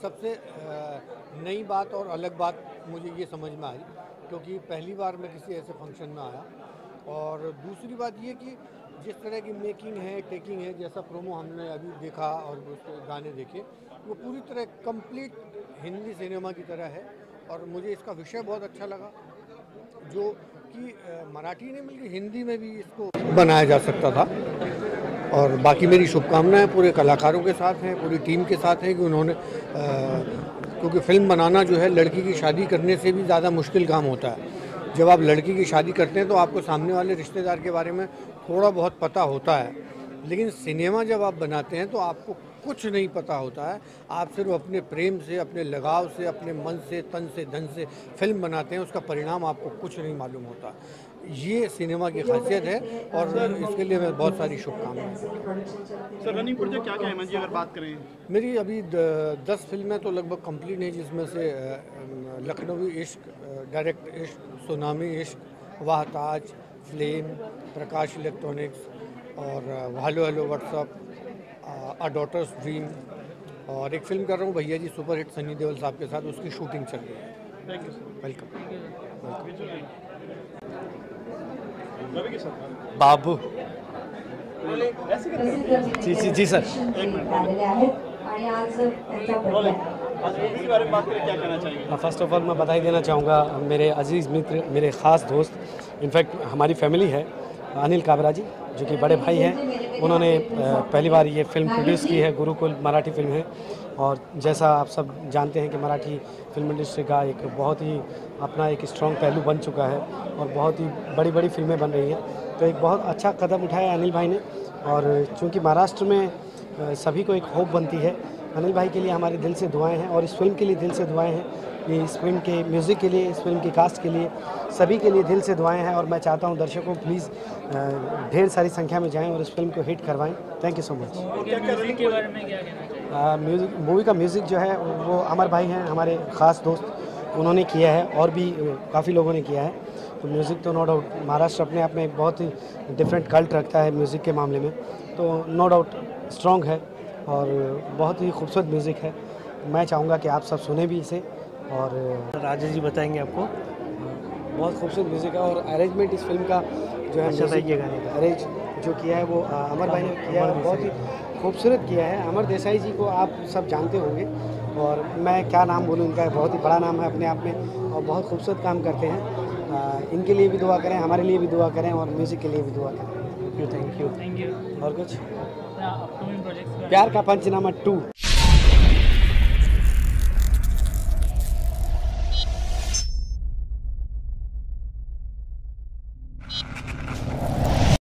सबसे नई बात और अलग बात मुझे ये समझ में आई, क्योंकि पहली बार मैं किसी ऐसे फंक्शन में आया। और दूसरी बात ये कि जिस तरह की मेकिंग है, टेकिंग है, जैसा प्रोमो हमने अभी देखा और उसके गाने देखे, वो पूरी तरह कंप्लीट हिंदी सिनेमा की तरह है। और मुझे इसका विषय बहुत अच्छा लगा, जो कि मराठी ने मिलकर हिंदी में भी इसको बनाया जा सकता था। और बाकी मेरी शुभकामनाएं पूरे कलाकारों के साथ हैं, पूरी टीम के साथ हैं कि उन्होंने क्योंकि फ़िल्म बनाना जो है लड़की की शादी करने से भी ज़्यादा मुश्किल काम होता है। जब आप लड़की की शादी करते हैं तो आपको सामने वाले रिश्तेदार के बारे में थोड़ा बहुत पता होता है, लेकिन सिनेमा जब आप बनाते हैं तो आपको कुछ नहीं पता होता है। आप सिर्फ अपने प्रेम से, अपने लगाव से, अपने मन से, तन से, धन से फिल्म बनाते हैं, उसका परिणाम आपको कुछ नहीं मालूम होता। ये सिनेमा की खासियत है और इसके लिए मैं बहुत सारी शुभकामनाएं। सर रनिंग प्रोजेक्ट क्या क्या है मंजी, अगर बात करें? मेरी अभी 10 फिल्में तो लगभग कंप्लीट हैं, जिसमें से लखनवी इश्क, डायरेक्ट इश्क, Tsunami Ishq, Wah Taj, Flame, Prakash Electronics और hello hello WhatsApp, a daughter's dream, और एक फिल्म कर रहा हूँ भैया जी सुपर हिट सनी देओल साहब के साथ, उसकी शूटिंग चल रही है। Thank you sir. वेलकम। बाबू जी सर। इसके बारे में बात करें, क्या कहना चाहेंगे? फर्स्ट ऑफ ऑल मैं बधाई देना चाहूँगा मेरे अजीज़ मित्र, मेरे ख़ास दोस्त, इनफैक्ट हमारी फैमिली है, अनिल काबरा जी जो कि बड़े भाई हैं। उन्होंने पहली बार ये फिल्म प्रोड्यूस की है, गुरुकुल मराठी फिल्म है। और जैसा आप सब जानते हैं कि मराठी फिल्म इंडस्ट्री का एक बहुत ही अपना एक स्ट्रॉन्ग पहलू बन चुका है और बहुत ही बड़ी बड़ी फिल्में बन रही हैं। तो एक बहुत अच्छा कदम उठाया अनिल भाई ने। और चूँकि महाराष्ट्र में सभी को एक होप बनती है, अनिल भाई के लिए हमारे दिल से दुआएं हैं और इस फिल्म के लिए दिल से दुआएं हैं। ये इस फिल्म के म्यूज़िक के लिए, इस फिल्म की कास्ट के लिए, सभी के लिए दिल से दुआएं हैं। और मैं चाहता हूं दर्शकों प्लीज़ ढेर सारी संख्या में जाएं और इस फिल्म को हिट करवाएं। Thank you so much. Music के बारे में क्या कहना चाहिए? म्यूज़िक, मूवी का म्यूज़िक जो है वो अमर भाई हैं, हमारे ख़ास दोस्त, उन्होंने किया है और भी काफ़ी लोगों ने किया है। तो म्यूज़िक तो नो डाउट महाराष्ट्र अपने आप में एक बहुत ही डिफरेंट कल्ट रखता है म्यूज़िक के मामले में, तो नो डाउट स्ट्रॉन्ग है और बहुत ही खूबसूरत म्यूज़िक है। मैं चाहूँगा कि आप सब सुने भी इसे। और राजेश जी बताएंगे आपको। बहुत खूबसूरत म्यूज़िक है और अरेंजमेंट इस फिल्म का जो है अच्छा था ये गाने का अरेंज जो किया है वो अमर भाई ने किया है, बहुत ही खूबसूरत किया है। अमर देसाई जी को आप सब जानते होंगे और मैं क्या नाम बोलूँ, इनका बहुत ही बड़ा नाम है अपने आप में और बहुत खूबसूरत काम करते हैं। इनके लिए भी दुआ करें, हमारे लिए भी दुआ करें और म्यूज़िक के लिए भी दुआ करें। Thank you. और कुछ अपकमिंग प्रोजेक्ट्स प्यार का पंचनामा 2